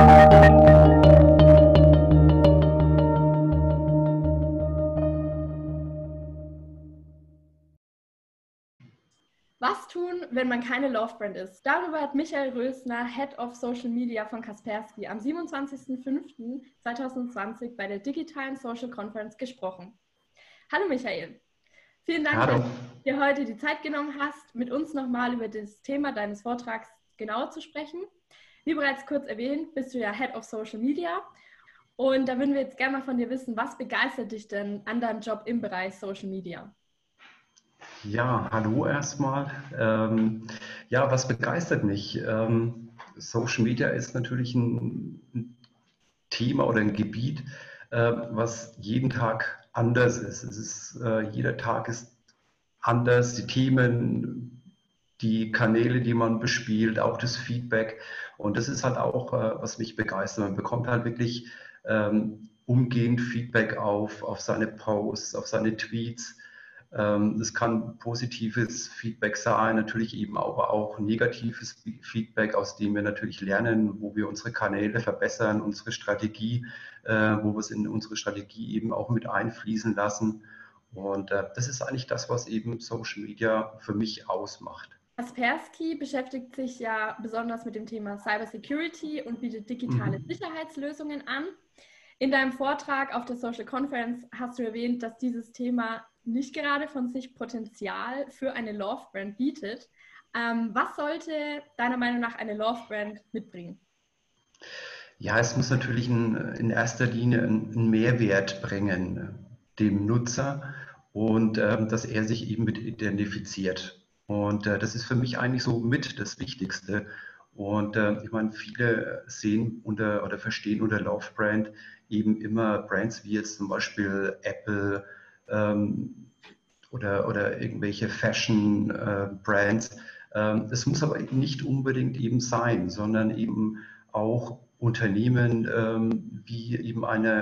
Was tun, wenn man keine Love-Brand ist? Darüber hat Michael Rösner, Head of Social Media von Kaspersky, am 27.05.2020 bei der digitalen Social Conference gesprochen. Hallo Michael, vielen Dank, Hallo. dass du dir heute die Zeit genommen hast, mit uns nochmal über das Thema deines Vortrags genauer zu sprechen. Wie bereits kurz erwähnt, bist du ja Head of Social Media und da würden wir jetzt gerne mal von dir wissen, was begeistert dich denn an deinem Job im Bereich Social Media? Ja, hallo erstmal. Was begeistert mich? Social Media ist natürlich ein Thema oder ein Gebiet, was jeden Tag anders ist. Jeder Tag ist anders, die Themen, die Kanäle, die man bespielt, auch das Feedback. Und das ist halt auch, was mich begeistert. Man bekommt halt wirklich umgehend Feedback auf seine Posts, auf seine Tweets. Es kann positives Feedback sein, natürlich eben aber auch negatives Feedback, aus dem wir natürlich lernen, wo wir unsere Kanäle verbessern, unsere Strategie, wo wir es in unsere Strategie eben auch mit einfließen lassen. Und das ist eigentlich das, was eben Social Media für mich ausmacht. Kaspersky beschäftigt sich ja besonders mit dem Thema Cybersecurity und bietet digitale Sicherheitslösungen an. In deinem Vortrag auf der Social Conference hast du erwähnt, dass dieses Thema nicht gerade von sich Potenzial für eine Love-Brand bietet. Was sollte deiner Meinung nach eine Love-Brand mitbringen? Ja, es muss natürlich in erster Linie einen Mehrwert bringen, dem Nutzer und dass er sich eben mit identifiziert. Und das ist für mich eigentlich so mit das Wichtigste. Und ich meine, viele sehen oder verstehen unter Love Brand eben immer Brands wie jetzt zum Beispiel Apple ähm, oder irgendwelche Fashion Brands. Es muss aber nicht unbedingt eben sein, sondern eben auch Unternehmen wie eben ein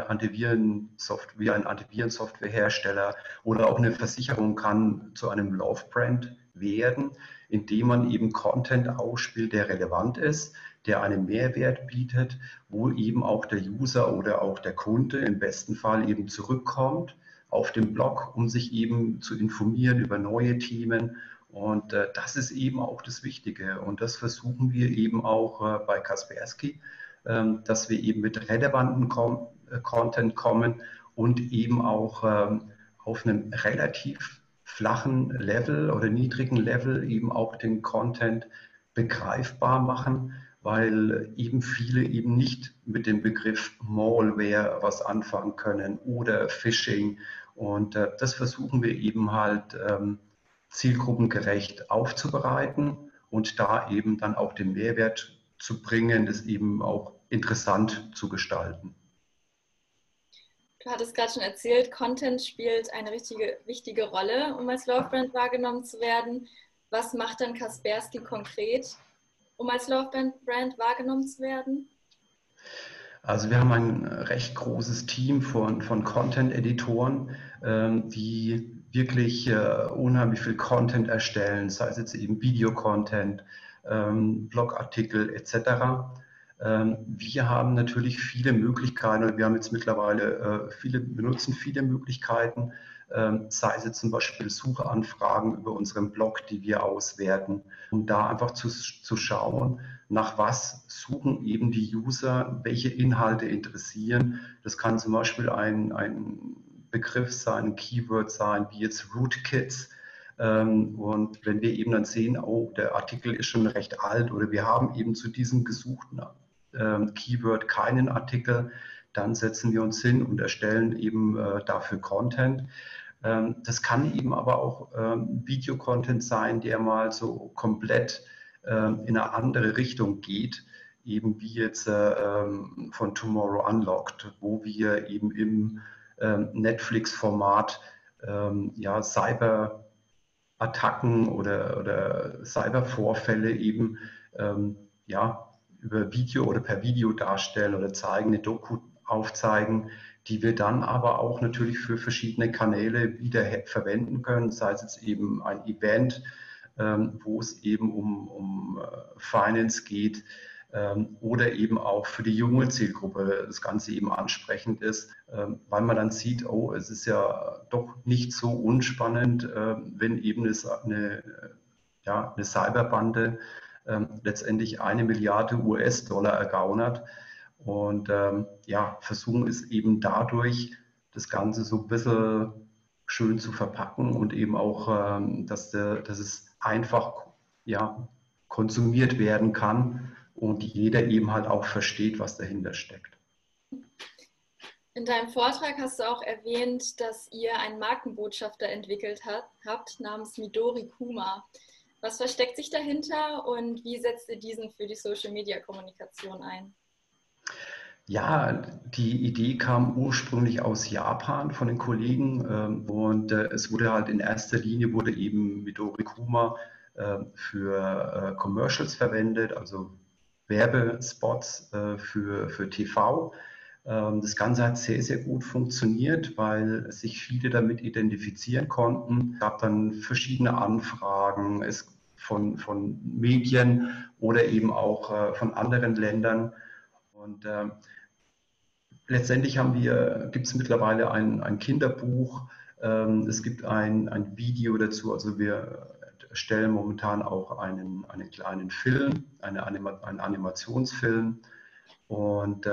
Antivirensoftwarehersteller oder auch eine Versicherung kann zu einem Love Brand werden, indem man eben Content ausspielt, der relevant ist, der einen Mehrwert bietet, wo eben auch der User oder auch der Kunde im besten Fall eben zurückkommt auf dem Blog, um sich eben zu informieren über neue Themen. Und das ist eben auch das Wichtige. Und das versuchen wir eben auch bei Kaspersky, dass wir eben mit relevanten Content kommen und eben auch auf einem relativ flachen Level oder niedrigen Level eben auch den Content begreifbar machen, weil eben viele eben nicht mit dem Begriff Malware was anfangen können oder Phishing. Und das versuchen wir eben halt zielgruppengerecht aufzubereiten und da eben dann auch den Mehrwert zu bringen, das eben auch interessant zu gestalten. Du hattest gerade schon erzählt, Content spielt eine wichtige Rolle, um als Love Brand wahrgenommen zu werden. Was macht dann Kaspersky konkret, um als Love Brand wahrgenommen zu werden? Also wir haben ein recht großes Team von Content-Editoren, die wirklich unheimlich viel Content erstellen, sei es jetzt eben Videocontent, Blogartikel etc. Wir haben natürlich viele Möglichkeiten, und wir haben jetzt mittlerweile benutzen viele Möglichkeiten, sei es jetzt zum Beispiel Suchanfragen über unseren Blog, die wir auswerten, um da einfach zu schauen, nach was suchen eben die User, welche Inhalte interessieren. Das kann zum Beispiel ein Begriff sein, ein Keyword sein, wie jetzt Rootkits. Und wenn wir eben dann sehen, oh, der Artikel ist schon recht alt oder wir haben eben zu diesem gesuchten Keyword keinen Artikel, dann setzen wir uns hin und erstellen eben dafür Content. Das kann eben aber auch Videocontent sein, der mal so komplett in eine andere Richtung geht, eben wie jetzt von Tomorrow Unlocked, wo wir eben im Netflix-Format Cyberattacken oder Cybervorfälle eben über Video oder per Video darstellen oder zeigen, eine Doku aufzeigen, die wir dann aber auch natürlich für verschiedene Kanäle wieder verwenden können, sei es jetzt eben ein Event, wo es eben um Finance geht, oder eben auch für die junge Zielgruppe das Ganze eben ansprechend ist, weil man dann sieht, oh, es ist ja doch nicht so unspannend, wenn eben eine Cyberbande letztendlich 1 Milliarde US-Dollar ergaunert und versuchen es eben dadurch, das Ganze so ein bisschen schön zu verpacken und eben auch, dass es einfach konsumiert werden kann und jeder eben halt auch versteht, was dahinter steckt. In deinem Vortrag hast du auch erwähnt, dass ihr einen Markenbotschafter entwickelt habt namens Midori Kuma. Was versteckt sich dahinter und wie setzt ihr diesen für die Social-Media-Kommunikation ein? Ja, die Idee kam ursprünglich aus Japan von den Kollegen und es wurde halt in erster Linie wurde eben Midori Kuma für Commercials verwendet, also Werbespots für TV. Das Ganze hat sehr, sehr gut funktioniert, weil sich viele damit identifizieren konnten. Es gab dann verschiedene Anfragen von Medien oder eben auch von anderen Ländern. Und letztendlich gibt es mittlerweile ein Kinderbuch, es gibt ein Video dazu, also wir erstellen momentan auch einen kleinen Film, einen Animationsfilm und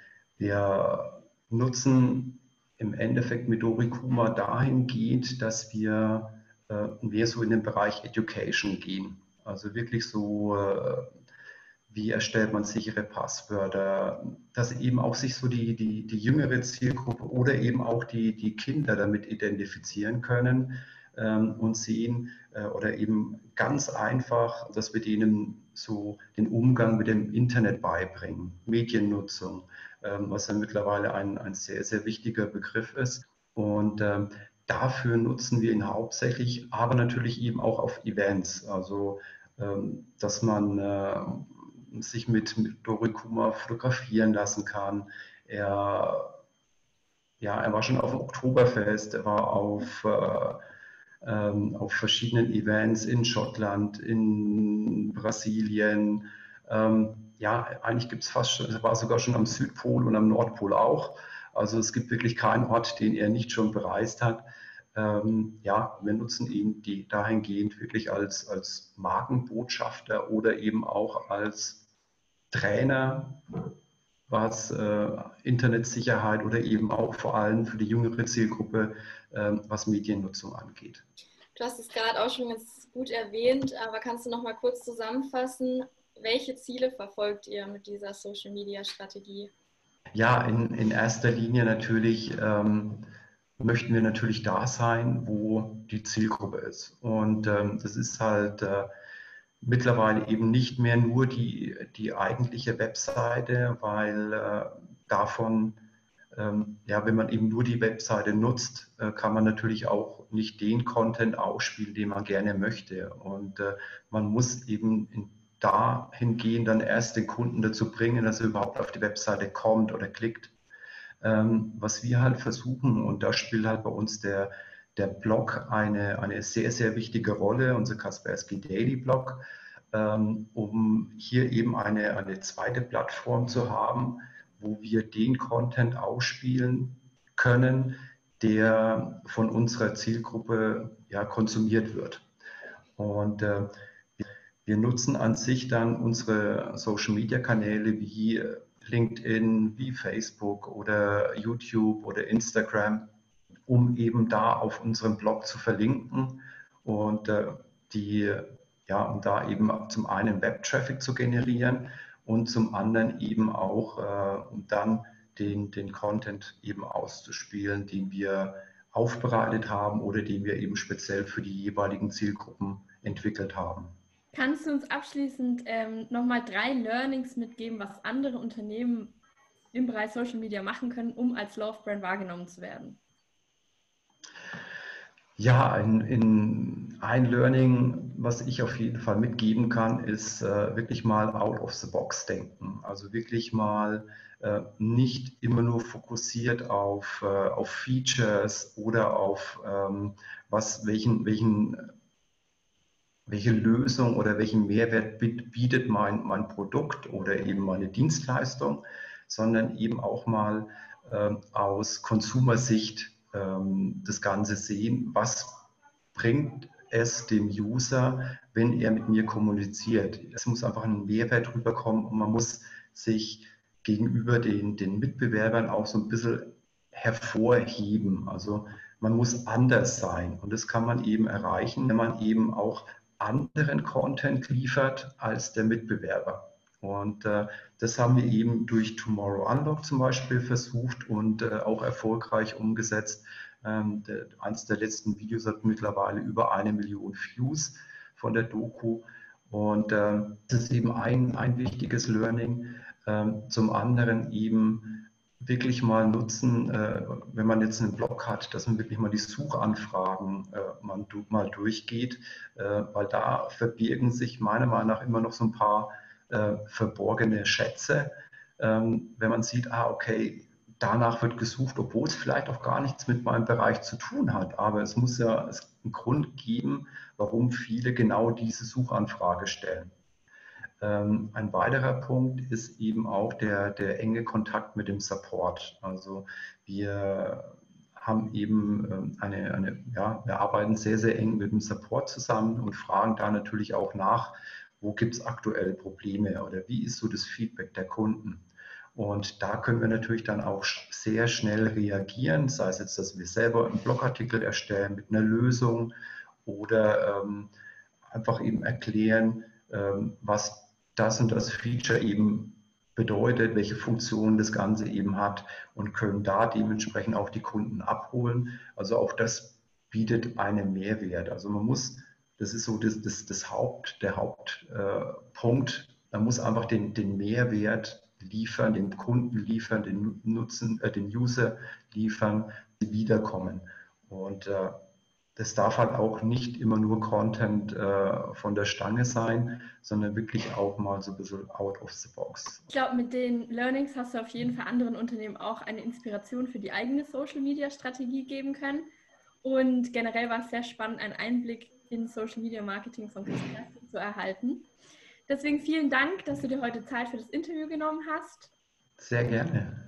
wir nutzen im Endeffekt Midori Kuma dahingehend, dass wir mehr so in den Bereich Education gehen. Also wirklich so wie erstellt man sichere Passwörter, dass eben auch sich so die jüngere Zielgruppe oder eben auch die Kinder damit identifizieren können und sehen oder eben ganz einfach, dass wir denen so den Umgang mit dem Internet beibringen, Mediennutzung, was ja mittlerweile ein sehr, sehr wichtiger Begriff ist. Und dafür nutzen wir ihn hauptsächlich, aber natürlich eben auch auf Events, also dass man sich mit Dori Kuma fotografieren lassen kann. Er war schon auf dem Oktoberfest, er war auf verschiedenen Events in Schottland, in Brasilien. Eigentlich gibt es fast schon, er war sogar schon am Südpol und am Nordpol auch. Also es gibt wirklich keinen Ort, den er nicht schon bereist hat. Wir nutzen ihn dahingehend wirklich als Markenbotschafter oder eben auch als Trainer, was Internetsicherheit oder eben auch vor allem für die jüngere Zielgruppe, was Mediennutzung angeht. Du hast es gerade auch schon ganz gut erwähnt, aber kannst du noch mal kurz zusammenfassen, welche Ziele verfolgt ihr mit dieser Social-Media-Strategie? Ja, in erster Linie natürlich möchten wir natürlich da sein, wo die Zielgruppe ist. Und das ist halt mittlerweile eben nicht mehr nur die eigentliche Webseite, weil wenn man eben nur die Webseite nutzt, kann man natürlich auch nicht den Content ausspielen, den man gerne möchte. Und man muss eben dahingehend dann erst den Kunden dazu bringen, dass er überhaupt auf die Webseite kommt oder klickt. Was wir halt versuchen, und da spielt halt bei uns der Blog eine sehr, sehr wichtige Rolle, unser Kaspersky Daily Blog, um hier eben eine zweite Plattform zu haben, wo wir den Content ausspielen können, der von unserer Zielgruppe konsumiert wird. Und wir nutzen an sich dann unsere Social-Media-Kanäle wie LinkedIn, wie Facebook oder YouTube oder Instagram, um eben da auf unserem Blog zu verlinken und um da eben zum einen Web-Traffic zu generieren und zum anderen eben auch, um dann den Content eben auszuspielen, den wir aufbereitet haben oder den wir eben speziell für die jeweiligen Zielgruppen entwickelt haben. Kannst du uns abschließend nochmal 3 Learnings mitgeben, was andere Unternehmen im Bereich Social Media machen können, um als Love Brand wahrgenommen zu werden? Ja, ein Learning, was ich auf jeden Fall mitgeben kann, ist wirklich mal out of the box denken. Also wirklich mal nicht immer nur fokussiert auf Features oder auf welchen welche Lösung oder welchen Mehrwert bietet mein Produkt oder eben meine Dienstleistung, sondern eben auch mal aus Consumer-Sicht das Ganze sehen, was bringt es dem User, wenn er mit mir kommuniziert. Es muss einfach ein Mehrwert rüberkommen und man muss sich gegenüber den Mitbewerbern auch so ein bisschen hervorheben. Also man muss anders sein und das kann man eben erreichen, wenn man eben auch anderen Content liefert als der Mitbewerber. Und das haben wir eben durch Tomorrow Unlock zum Beispiel versucht und auch erfolgreich umgesetzt. Eines der letzten Videos hat mittlerweile über 1 Million Views von der Doku. Und das ist eben ein wichtiges Learning. Zum anderen eben wirklich mal nutzen, wenn man jetzt einen Blog hat, dass man wirklich mal die Suchanfragen mal durchgeht, weil da verbirgen sich meiner Meinung nach immer noch so ein paar verborgene Schätze. Wenn man sieht, okay, danach wird gesucht, obwohl es vielleicht auch gar nichts mit meinem Bereich zu tun hat, aber es muss ja einen Grund geben, warum viele genau diese Suchanfrage stellen. Ein weiterer Punkt ist eben auch der enge Kontakt mit dem Support. Also wir haben eben wir arbeiten sehr, sehr eng mit dem Support zusammen und fragen da natürlich auch nach, wo gibt es aktuell Probleme oder wie ist so das Feedback der Kunden. Und da können wir natürlich dann auch sehr schnell reagieren, sei es jetzt, dass wir selber einen Blogartikel erstellen mit einer Lösung oder einfach eben erklären, was das und das Feature eben bedeutet, welche Funktionen das Ganze eben hat und können da dementsprechend auch die Kunden abholen. Also auch das bietet einen Mehrwert. Also man muss, das ist so der Hauptpunkt, man muss einfach den Mehrwert liefern, den Kunden liefern, den User liefern, die wiederkommen. Und das darf halt auch nicht immer nur Content von der Stange sein, sondern wirklich auch mal so ein bisschen out of the box. Ich glaube, mit den Learnings hast du auf jeden Fall anderen Unternehmen auch eine Inspiration für die eigene Social-Media-Strategie geben können. Und generell war es sehr spannend, einen Einblick in Social-Media-Marketing von Kerstin zu erhalten. Deswegen vielen Dank, dass du dir heute Zeit für das Interview genommen hast. Sehr gerne.